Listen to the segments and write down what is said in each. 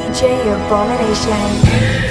DJ Abomination.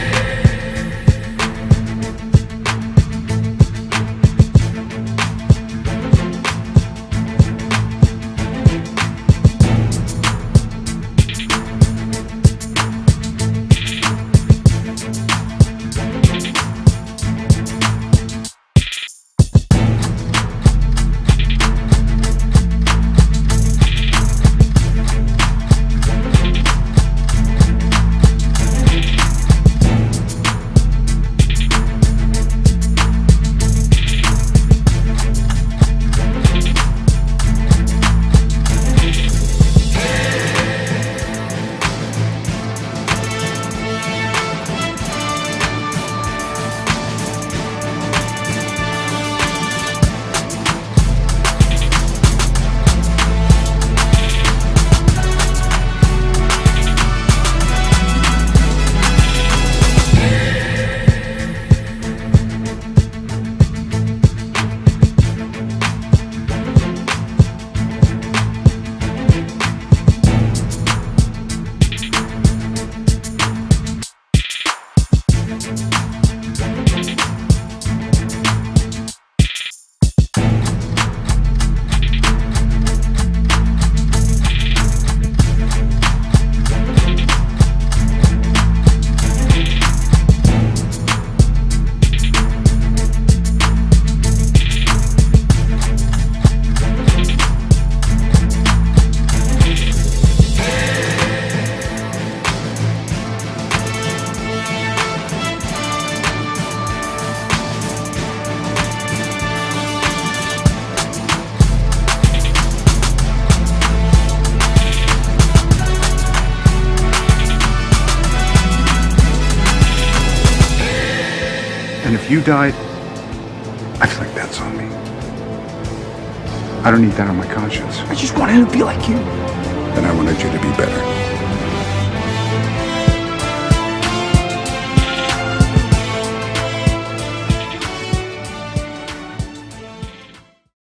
And if you died, I feel like that's on me. I don't need that on my conscience. I just wanted to be like you. Then I wanted you to be better.